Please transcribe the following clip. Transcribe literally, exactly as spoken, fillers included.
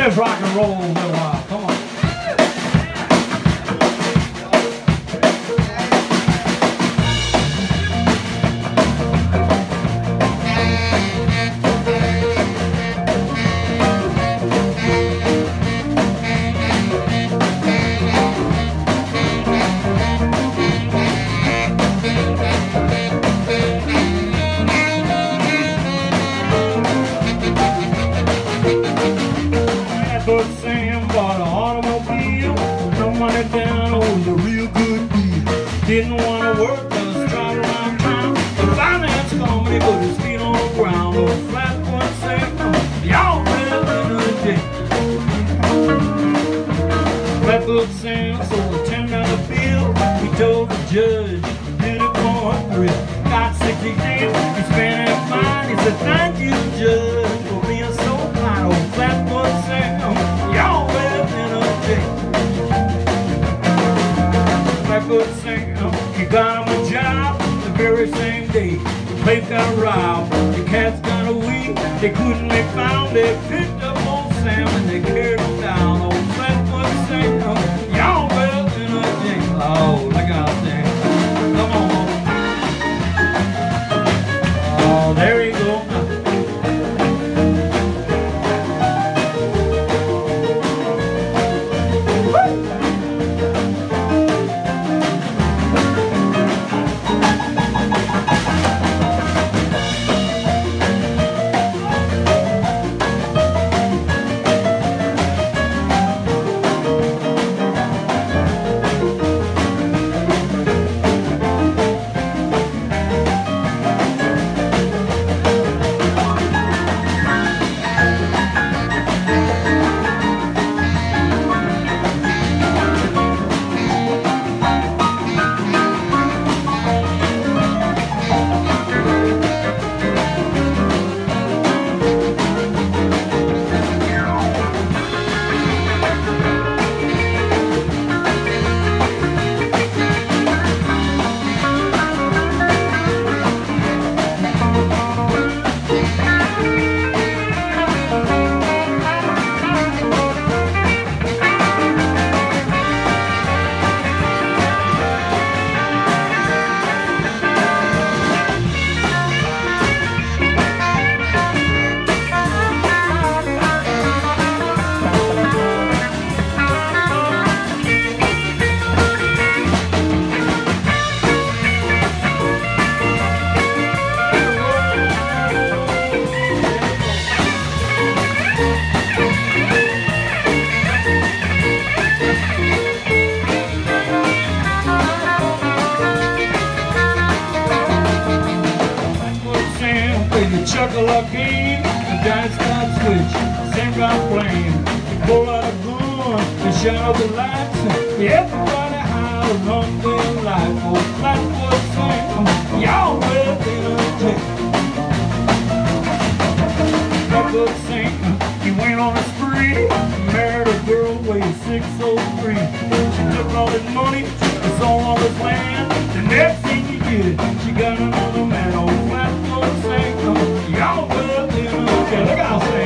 Let's rock and roll for a while. Come on. But Sam bought an automobile, no money down, owed a real good deal. Didn't want to work, just drive around town. The finance company put his feet on the ground. Oh, Flatfoot Sam, y'all live in a day. Flatfoot Sam sold a ten dollar bill. He told the judge he did it for a thrill. Got sixty days, he spent it fine. He said, thank you, judge, for being so kind. Oh, Flatfoot Sam, y'all live in a day. Flatfoot Sam, he got him a job the very same day. The place got robbed, the cats got away. They couldn't be found, they picked up old Sam and they carried him down. Oh, Flatfoot Sam, y'all live in a day. Oh, look out there. Come on. Oh, there you go. Chuckle game, the dice got switched, Sam got flame. Pull out a gun and shut out the lights. Everybody howled run their life. Oh, Flatfoot Sam, y'all live in a day. Flatfoot Sam, he went on a spree, married a girl weighed six oh three. She took all his money, and sold all his land. The next thing he did, she got another man. Oh, Flatfoot Sam, y'all live in a day. Look out, Sam.